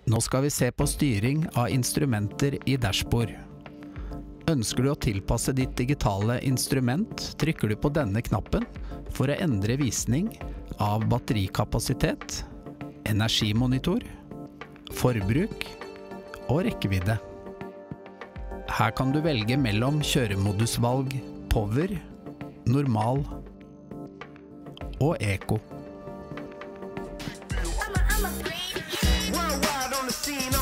Nå skal vi se på styring av instrumenter i dashbord. Ønsker du å tilpasse ditt digitale instrument, trykker du på denne knappen for å endre visning av batterikapasitet, energimonitor, forbruk og rekkevidde. Her kan du velge mellom kjøremodusvalg Power, Normal og Eco. Worldwide on the scene.